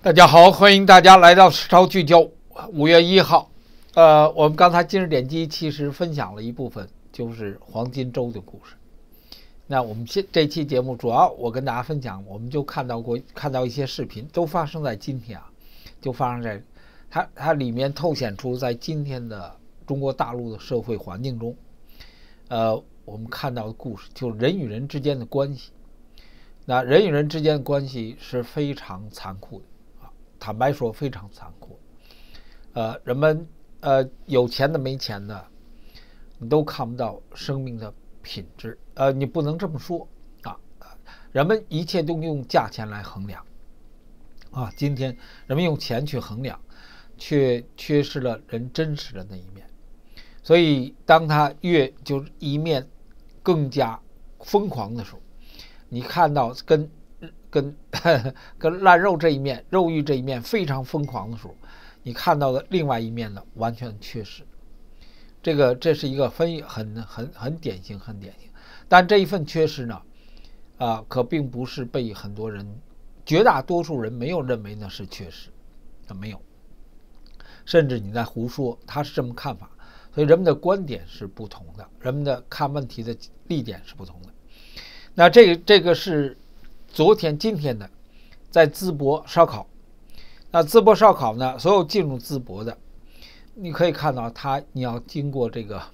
大家好，欢迎大家来到实操聚焦。5月1号，我们刚才今日点击其实分享了一部分，就是黄金周的故事。那我们这期节目主要我跟大家分享，我们就看到一些视频，都发生在今天啊，就发生在它里面透显出在今天的中国大陆的社会环境中，我们看到的故事就是人与人之间的关系。那人与人之间的关系是非常残酷的。坦白说，非常残酷。人们有钱的没钱的，你都看不到生命的品质。你不能这么说啊。人们一切都用价钱来衡量啊。今天人们用钱去衡量，却缺失了人真实的那一面。所以，当他就是一面更加疯狂的时候，你看到跟烂肉这一面、肉欲这一面非常疯狂的时候，你看到的另外一面呢，完全缺失。这是一个很典型。但这一份缺失呢，可并不是被很多人、绝大多数人没有认为那是缺失，没有。甚至你在胡说，他是这么看法，所以人们的观点是不同的，人们的看问题的立点是不同的。那这个是今天的，在淄博烧烤。那淄博烧烤呢，所有进入淄博的，你可以看到你要经过这个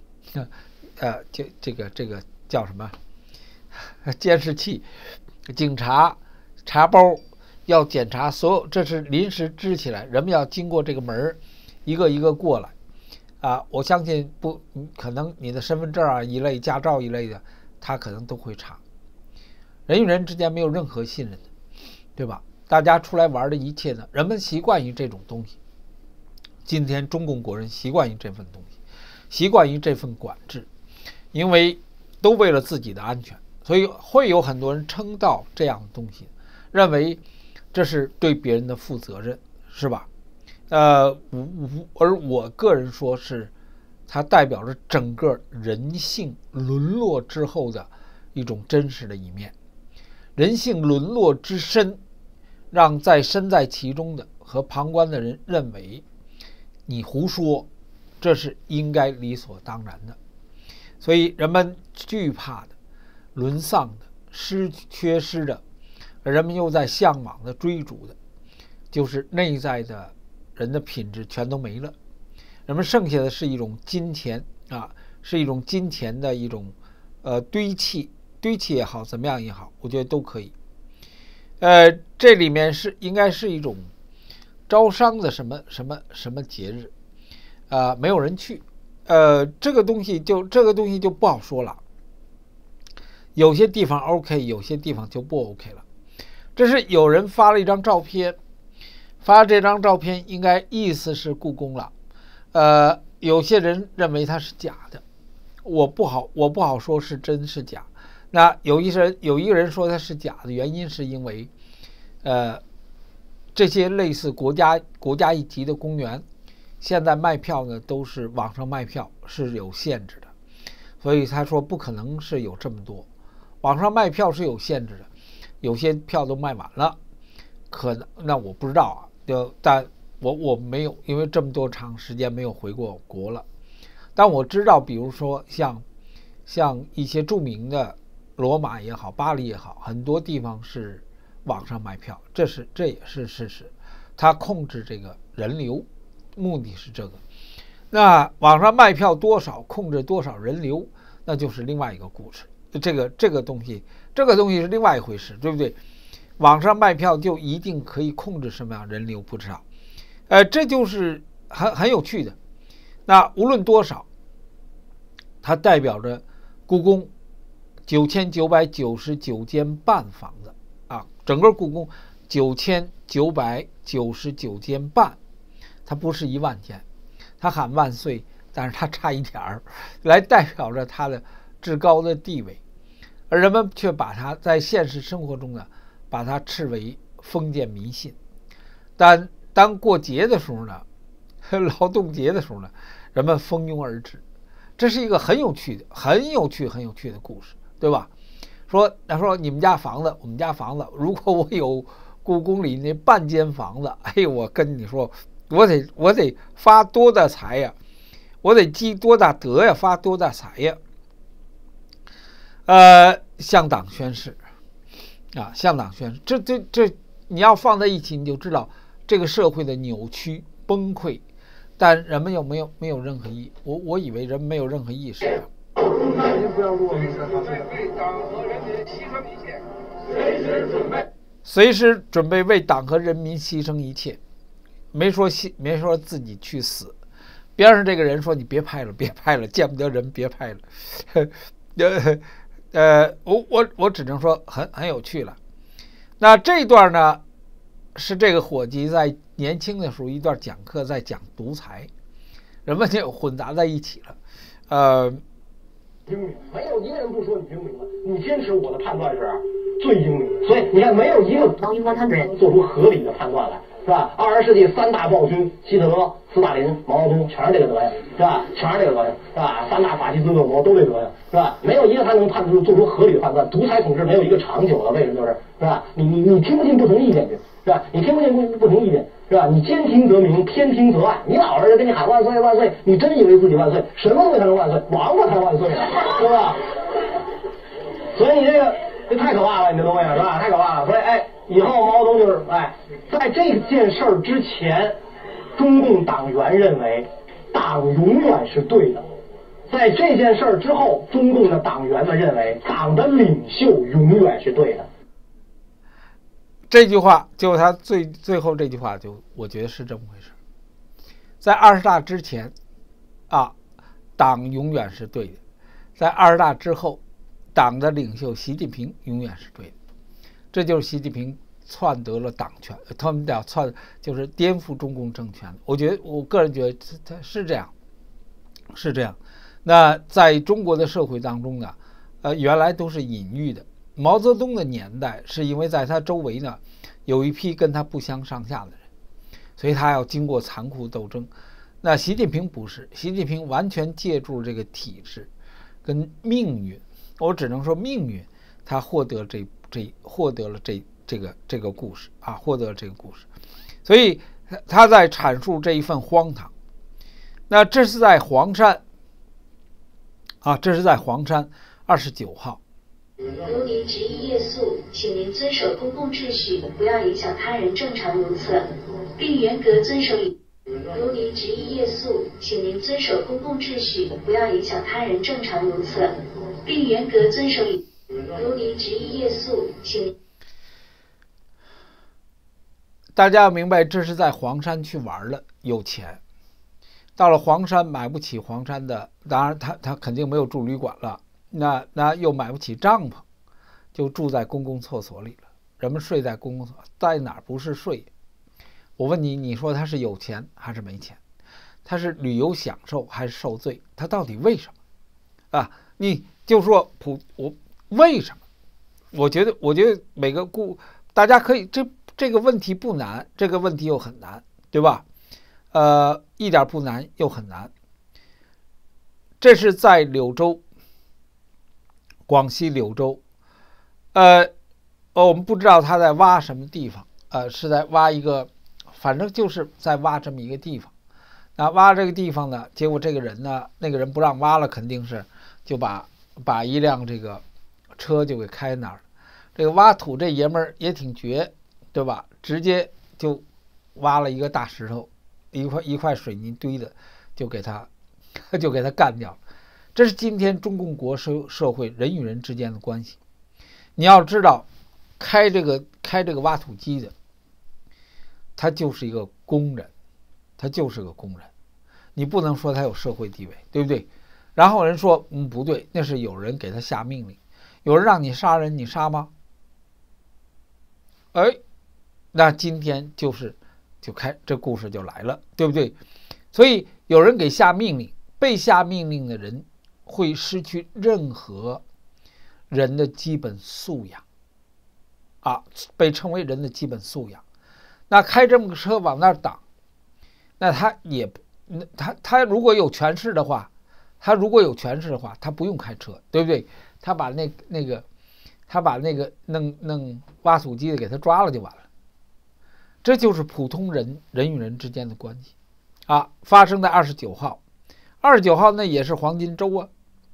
叫什么监视器、警察查包，要检查所有，这是临时支起来，人们要经过这个门一个一个过来我相信可能你的身份证一类、驾照一类的，他可能都会查。人与人之间没有任何信任的，对吧？大家出来玩的一切呢，人们习惯于这种东西。今天中共国人习惯于这份东西，习惯于这份管制，因为都为了自己的安全，所以会有很多人称道这样的东西，认为这是对别人的负责任，是吧？而我个人说是，它代表着整个人性沦落之后的一种真实的一面。人性沦落之深，让身在其中的和旁观的人认为你胡说，这是应该理所当然的。所以人们惧怕的、沦丧的、缺失的，人们又在向往的、追逐的，就是内在的人的品质全都没了。人们剩下的是一种金钱是一种金钱的一种堆砌也好，怎么样也好，我觉得都可以。这里面应该是一种招商的什么节日没有人去。这个东西就不好说了。有些地方 OK， 有些地方就不 OK 了。这是有人发了一张照片，这张照片应该意思是故宫了。有些人认为它是假的，我不好说是真是假。那有一个人说它是假的，原因是因为这些类似国家一级的公园，现在卖票呢都是网上卖票，是有限制的，所以他说不可能是有这么多。网上卖票是有限制的，有些票都卖完了，可能那我不知道但我没有，因为这么多长时间没有回过国了。但我知道，比如说像一些著名的罗马也好，巴黎也好，很多地方是网上卖票，这也是事实。他控制这个人流，目的是这个。那网上卖票多少，控制多少人流，那就是另外一个故事。这个东西是另外一回事，对不对？网上卖票就一定可以控制什么样人流，不知道。这就是很有趣的。那无论多少，它代表着故宫9999间半房子整个故宫9999间半，它不是1万间，它喊万岁，但是它差一点儿，来代表着它的至高的地位，而人们却把它在现实生活中呢，把它斥为封建迷信。但当过节的时候呢，劳动节的时候呢，人们蜂拥而至。这是一个很有趣的故事，对吧？说你们家房子，我们家房子，如果我有故宫里那半间房子，哎，我跟你说，我得发多大财呀，我得积多大德呀，发多大财呀。向党宣誓啊，向党宣誓，这你要放在一起，你就知道这个社会的扭曲崩溃。但人们又没有任何意，我以为人们没有任何意识。随时准备为党和人民牺牲一切，没说自己去死。边上这个人说：“你别拍了，别拍了，见不得人，别拍了。”我只能说很有趣了。那这一段呢，是这个伙计在年轻的时候一段讲课，在讲独裁，人们就混杂在一起了。 英明，没有一个人不说你英明了。你坚持我的判断是最英明的，所以你看，没有一个能做出合理的判断来，是吧？20世纪3大暴君，希特勒、斯大林、毛泽东，全是这个德行，是吧？全是这个德行，是吧？3大法西斯恶魔都这德行，是吧？没有一个他能做出合理的判断。独裁统治没有一个长久的，为什么？是吧？你听不进不同意见去，是吧？你听不进不同意见。是吧？你兼听则明，偏听则暗。你老是跟你喊万岁万岁，你真以为自己万岁？什么东西才能万岁？王八才万岁呢，是吧？所以你这太可怕了，你这东西是吧？太可怕了。所以以后毛泽东就是在这件事儿之前，中共党员认为党永远是对的；在这件事儿之后，中共的党员们认为党的领袖永远是对的。 这句话就他最后这句话，就我觉得是这么回事。在20大之前啊，党永远是对的；在20大之后，党的领袖习近平永远是对的。这就是习近平篡得了党权，他们叫就是颠覆中共政权。我个人觉得他是这样，是这样。那在中国的社会当中呢，原来都是隐喻的。毛泽东的年代是因为在他周围呢有一批跟他不相上下的人，所以他要经过残酷斗争。那习近平不是，习近平完全借助这个体制跟命运，我只能说命运，他获得了这个故事啊，获得了这个故事。所以他在阐述这一份荒唐。那这是在黄山啊，这是在黄山29号。 如您执意夜宿，请您遵守公共秩序，不要影响他人正常如厕，并严格遵守。如您执意夜宿，请您遵守公共秩序，不要影响他人正常如厕，并严格遵守。如您执意夜宿，请大家要明白，这是在黄山去玩了，有钱。到了黄山买不起黄山的，当然他肯定没有住旅馆了。那又买不起帐篷，就住在公共厕所里了。人们睡在公共厕所，在哪儿不是睡？我问你，你说他是有钱还是没钱？他是旅游享受还是受罪？他到底为什么？啊，你就说为什么？我觉得每个大家可以这个问题不难，这个问题又很难，对吧？一点不难又很难。这是在柳州。广西柳州，我们不知道他在挖什么地方，是在挖一个，反正就是在挖这么一个地方。那挖这个地方呢，结果这个人呢，那个人不让挖了，肯定是就把一辆这个车就给开那儿了。这个挖土这爷们儿也挺绝，对吧？直接就挖了一个大石头，一块水泥堆的，就给他干掉了。这是今天中共国社会人与人之间的关系。你要知道，开这个挖土机的，他就是一个工人，你不能说他有社会地位，对不对？然后人说，不对，那是有人给他下命令，有人让你杀人，你杀吗？那今天这故事就来了，对不对？所以有人给下命令，被下命令的人会失去任何人的基本素养啊，被称为人的基本素养。那开这么个车往那儿挡，那他如果有权势的话，他不用开车，对不对？他把那个弄挖土机的给他抓了就完了， 这就是普通人与人之间的关系啊。发生在29号，29号那也是黄金周啊。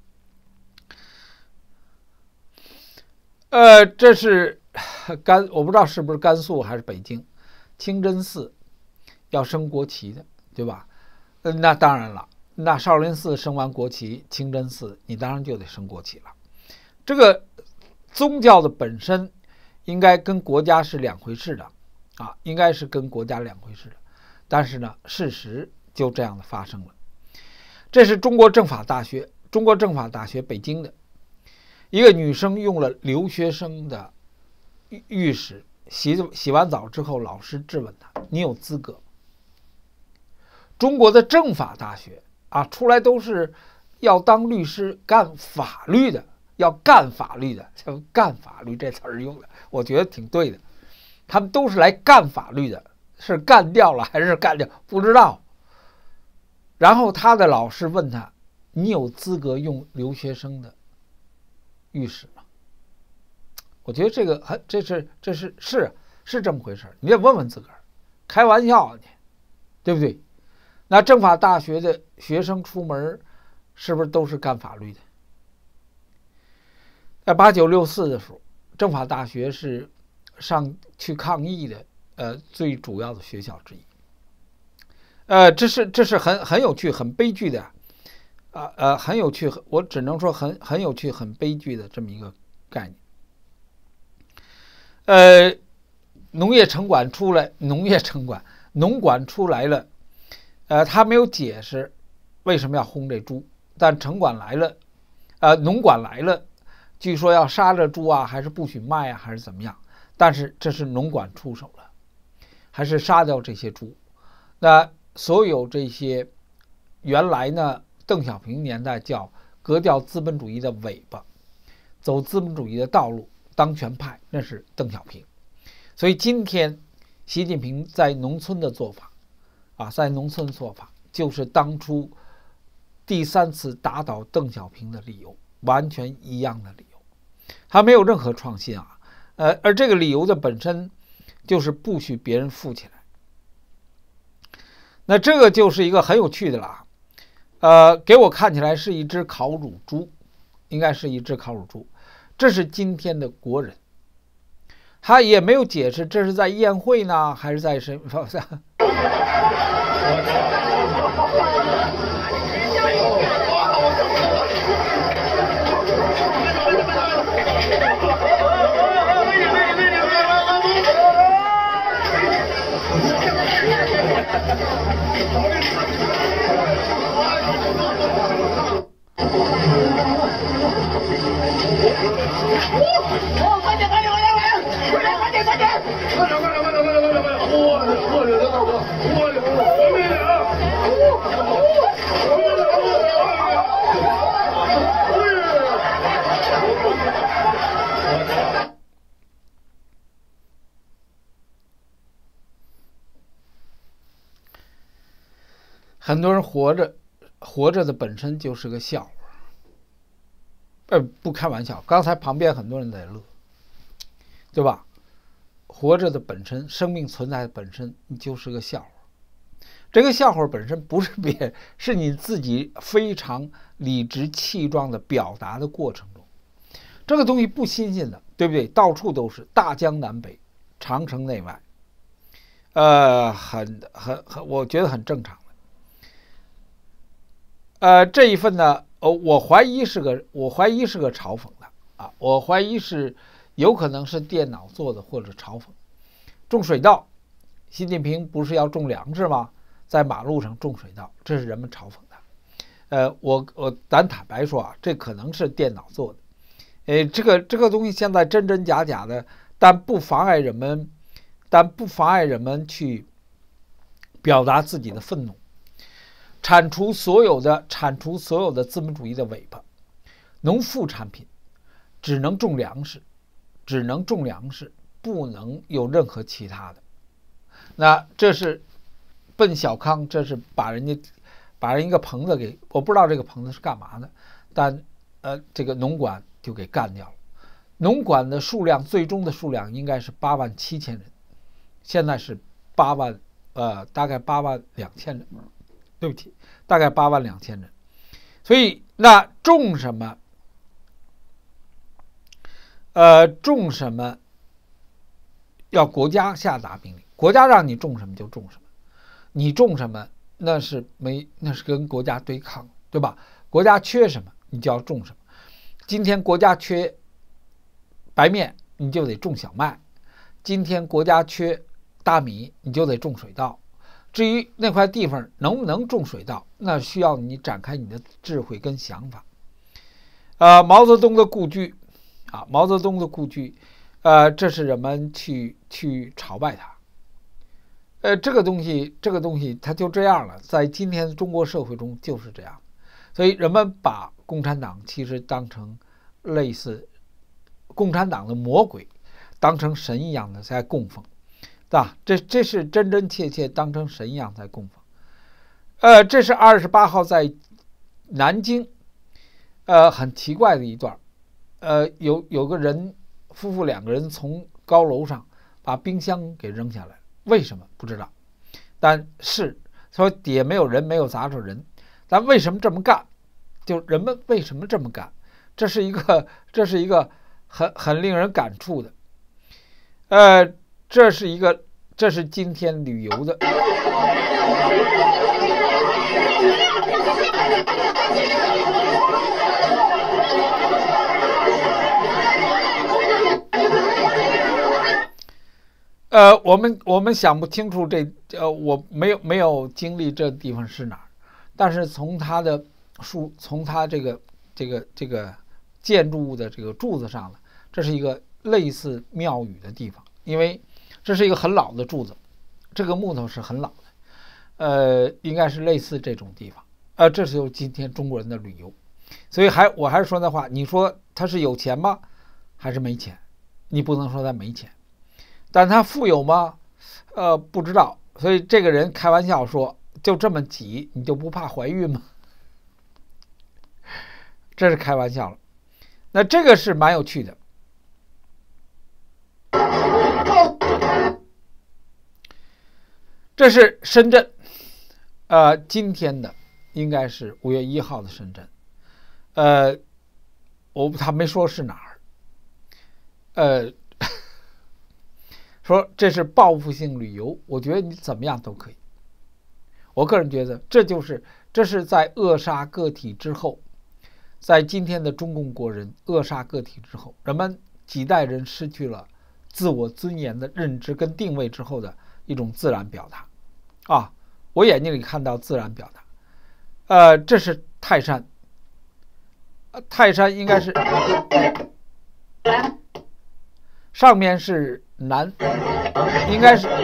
这是我不知道是不是甘肃还是北京，清真寺要升国旗的，对吧？那当然了，那少林寺升完国旗，清真寺你当然就得升国旗了。这个宗教的本身应该跟国家是两回事的啊，应该是跟国家两回事的。但是呢，事实就这样的发生了。这是中国政法大学北京的一个女生用了留学生的浴室洗完澡之后，老师质问她：“你有资格？”中国的政法大学啊，出来都是要当律师、干法律的，要干法律的。干法律这词儿用的，我觉得挺对的。他们都是来干法律的，是干掉了还是干掉不知道。然后他的老师问他：“你有资格用留学生的浴室吗？”我觉得这个是这么回事，你得问问自个儿，开玩笑啊你，对不对？那政法大学的学生出门是不是都是干法律的？在8964的时候，政法大学是上去抗议的最主要的学校之一。这是很有趣、很悲剧的很有趣，我只能说很有趣、很悲剧的这么一个概念。农管出来了，他没有解释为什么要轰这猪，但城管来了，农管来了，据说要杀这猪啊，还是不许卖啊，还是怎么样？但是这是农管出手了，还是杀掉这些猪。那所有这些原来呢，邓小平年代叫革掉资本主义的尾巴，走资本主义的道路，当权派，那是邓小平。所以今天习近平在农村的做法就是当初第3次打倒邓小平的理由，完全一样的理由，他没有任何创新啊。而这个理由的本身就是不许别人富起来。那这个就是一个很有趣的了给我看起来是一只烤乳猪，应该是一只烤乳猪。这是今天的国人，他也没有解释这是在宴会呢，还是在什么？很多人活着的本身就是个笑话，不开玩笑。刚才旁边很多人在乐，对吧？活着的本身，生命存在的本身，你就是个笑话。这个笑话本身不是别人，是你自己非常理直气壮的表达的过程中。这个东西不新鲜的，对不对？到处都是，大江南北，长城内外，我觉得很正常。这一份呢，我怀疑是个嘲讽的啊，我怀疑是有可能是电脑做的或者嘲讽。种水稻，习近平不是要种粮食吗？在马路上种水稻，这是人们嘲讽的。咱坦白说啊，这可能是电脑做的。这个东西现在真真假假的，但不妨碍人们去表达自己的愤怒。铲除所有的资本主义的尾巴，农副产品只能种粮食，不能有任何其他的。那这是奔小康，这是把人一个棚子给，我不知道这个棚子是干嘛的，但这个农管就给干掉了。农管的数量最终的数量应该是87000人，现在是大概8万2千人，对不起，大概8万2千人。所以那种什么？种什么？要国家下达命令，国家让你种什么就种什么，你种什么那是跟国家对抗，对吧？国家缺什么你就要种什么。今天国家缺白面，你就得种小麦；今天国家缺大米，你就得种水稻。至于那块地方能不能种水稻，那需要你展开你的智慧跟想法。毛泽东的故居啊，毛泽东的故居，这是人们去朝拜他。这个东西它就这样了，在今天中国社会中就是这样，所以人们把共产党其实当成类似共产党的魔鬼，当成神一样的在供奉，对吧？这是真真切切当成神一样在供奉。这是28号在南京，很奇怪的一段，有个人夫妇2个人从高楼上把冰箱给扔下来，为什么不知道？但是说底下没有人，没有砸着人，但为什么这么干？就人们为什么这么干？这是一个很令人感触的。这是今天旅游的。我们想不清楚我没有经历这地方是哪儿，但是从它这个建筑物的这个柱子上了，这是一个类似庙宇的地方，因为这是一个很老的柱子，这个木头是很老的，应该是类似这种地方。这是今天中国人的旅游，所以我还是说那话，你说他是有钱吗？还是没钱？你不能说他没钱。但他富有吗？不知道。所以这个人开玩笑说，就这么挤，你就不怕怀孕吗？这是开玩笑了。那这个是蛮有趣的。这是深圳，今天的应该是5月1号的深圳。他没说是哪儿。说这是报复性旅游，我觉得你怎么样都可以。我个人觉得这是在扼杀个体之后，在今天的中共国人扼杀个体之后，人们几代人失去了自我尊严的认知跟定位之后的一种自然表达。我眼睛里看到自然表达。这是泰山，泰山应该是上面是应该是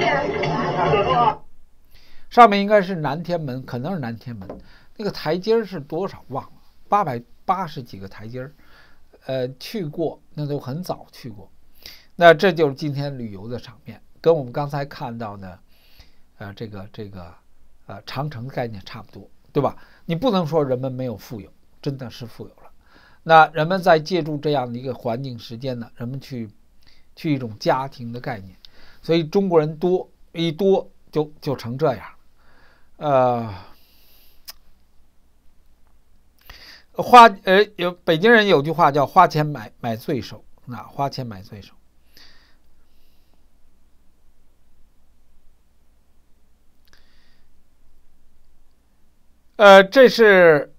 上面应该是南天门，可能是南天门。那个台阶是多少忘了，880几个台阶。去过，那都很早去过。那这就是今天旅游的场面，跟我们刚才看到的这个长城概念差不多，对吧？你不能说人们没有富有，真的是富有了。那人们在借助这样的一个环境时间呢，人们去一种家庭的概念，所以中国人多就成这样。北京人有句话叫花钱买罪受，花钱买罪受。这是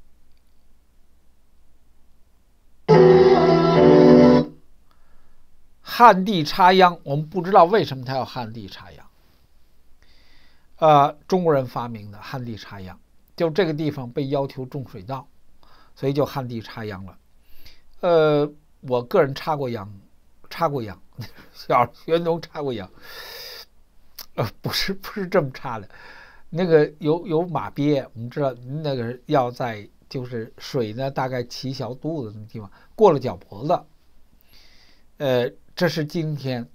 旱地插秧，我们不知道为什么他要旱地插秧。中国人发明的旱地插秧，就这个地方被要求种水稻，所以就旱地插秧了。我个人插过秧，小学农插过秧。不是这么插的，那个有马鳖，我们知道那个要在就是水呢大概齐小肚子的地方过了脚脖子。这是今天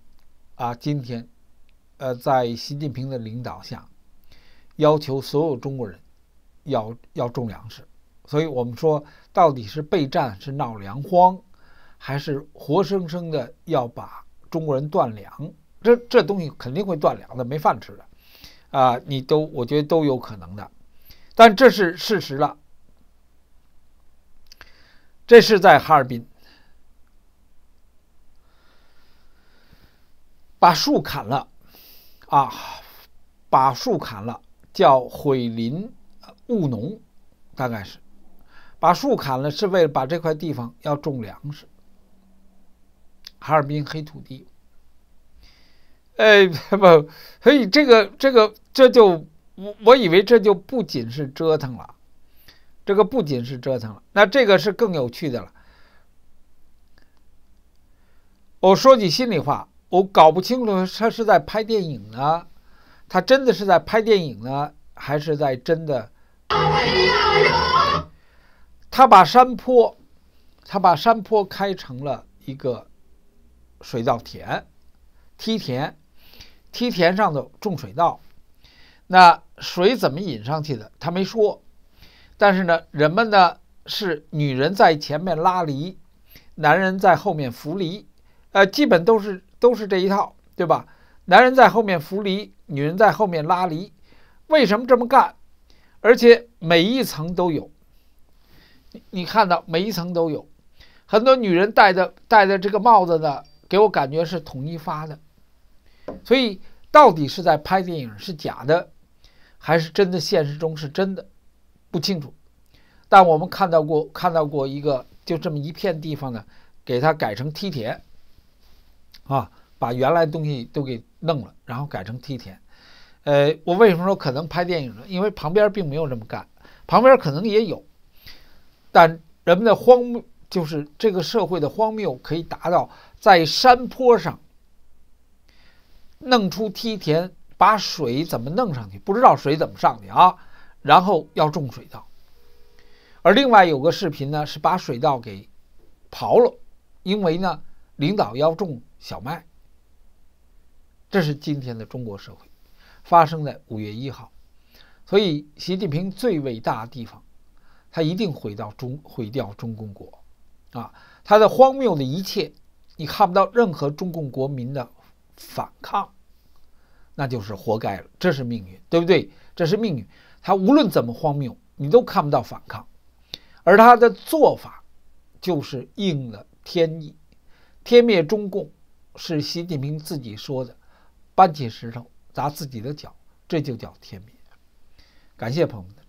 在习近平的领导下，要求所有中国人要种粮食。所以我们说，到底是备战，是闹粮荒，还是活生生的要把中国人断粮？这东西肯定会断粮的，没饭吃的。 我觉得都有可能的，但这是事实了。这是在哈尔滨，把树砍了把树砍了，叫毁林务农，大概是把树砍了，是为了把这块地方要种粮食。哈尔滨黑土地，不，所以这就我以为这就不仅是折腾了，那这个是更有趣的了。我说句心里话，我搞不清楚他是在拍电影呢，他真的是在拍电影呢，还是在真的？他把山坡开成了一个水稻田、梯田上的种水稻。那水怎么引上去的？他没说。但是呢，人们呢是女人在前面拉犁，男人在后面扶犁，基本都是这一套，对吧？男人在后面扶犁，女人在后面拉犁。为什么这么干？而且每一层都有，你看到每一层都有，很多女人戴的这个帽子呢，给我感觉是统一发的。所以到底是在拍电影是假的，还是真的现实中是真的，不清楚。但我们看到过一个，就这么一片地方呢，给它改成梯田，把原来东西都给弄了，然后改成梯田。我为什么说可能拍电影呢？因为旁边并没有这么干，旁边可能也有，但人们的荒谬，就是这个社会的荒谬，可以达到在山坡上弄出梯田，把水怎么弄上去？不知道水怎么上去啊？然后要种水稻。而另外有个视频呢，是把水稻给刨了，因为呢，领导要种小麦。这是今天的中国社会，发生在5月1号。所以习近平最伟大的地方，他一定毁掉中共国他的荒谬的一切，你看不到任何中共国民的反抗，那就是活该了，这是命运，对不对？这是命运，他无论怎么荒谬，你都看不到反抗。而他的做法就是应了天意，天灭中共是习近平自己说的，搬起石头砸自己的脚，这就叫天灭。感谢朋友们的